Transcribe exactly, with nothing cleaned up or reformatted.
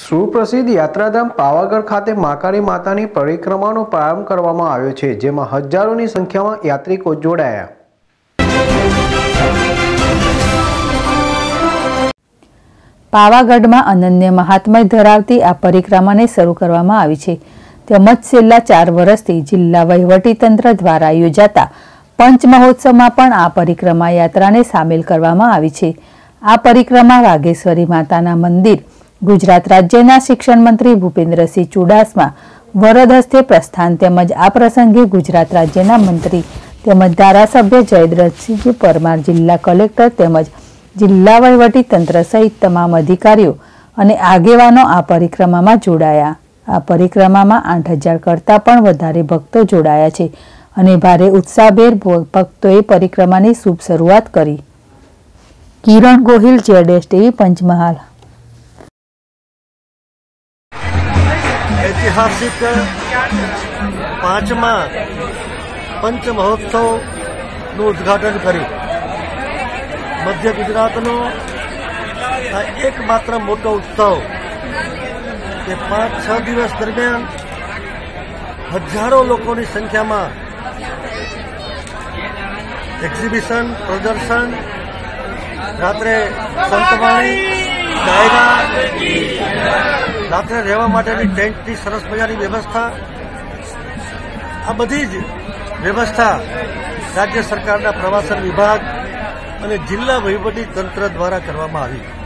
સુપ્રસિદ્ધ યાત્રાધામ પાવાગઢ ખાતે મહાકાળી માતાની પરિક્રમાનો પ્રારંભ કરવામાં આવ્યો છે, જેમાં હજારોની સંખ્યામાં યાત્રિકો જોડાયા. પાવાગઢમાં અનન્ય મહાત્મ્ય ધરાવતી આ પરિક્રમાને શરૂ કરવામાં આવી છે, તેમજ છેલ્લા ચાર વર્ષથી જિલ્લા વહીવટીતંત્ર દ્વારા યોજાતા પંચમહોત્સવમાં પણ આ પરિક્રમા યાત્રાને સામેલ કરવામાં આવી છે. આ પરિક્રમા વાઘેશ્વરી માતાના મંદિર ગુજરાત રાજ્યના શિક્ષણ મંત્રી ભૂપેન્દ્રસિંહ ચુડાસમા વરદ હસ્તે પ્રસ્થાન તેમજ આ પ્રસંગે ગુજરાત રાજ્યના મંત્રી તેમજ ધારાસભ્ય જયદ્રથસિંહ પરમાર, જિલ્લા કલેક્ટર તેમજ જિલ્લા વહીવટી તંત્ર સહિત તમામ અધિકારીઓ અને આગેવાનો આ પરિક્રમામાં જોડાયા. આ પરિક્રમામાં આઠ હજાર કરતાં પણ વધારે ભક્તો જોડાયા છે અને ભારે ઉત્સાહભેર ભક્તોએ પરિક્રમાની શુભ શરૂઆત કરી. કિરણ ગોહિલ, જેડેશ ટીવી, પંચમહાલ. ऐतिहासिक पांचमा पंच महोत्सव उद्घाटन कर मध्य गुजरात एकमात्र मोटो उत्सव के पांच छ दिवस दरमियान हजारों लोगों की संख्या में एक्जिबिशन, प्रदर्शन, रात्रे संतवाणी, डायरा, रात्रे रहवा माटेनी टेंटनी सरस मजानी व्यवस्था, आ बधी ज व्यवस्था राज्य सरकारना प्रवासन विभाग અને જિલ્લા વહીવટી તંત્ર દ્વારા કરવામાં આવી.